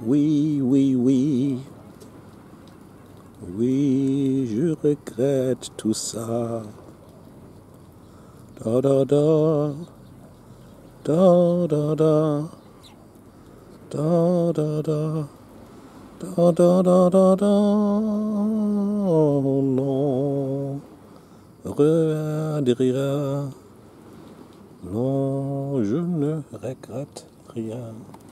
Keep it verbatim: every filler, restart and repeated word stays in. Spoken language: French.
Oui, oui, oui. Oui, je regrette tout ça. Da da da. Da da da. Da da da. Da da da da da. Non. Re-adrira. Non, je ne regrette rien.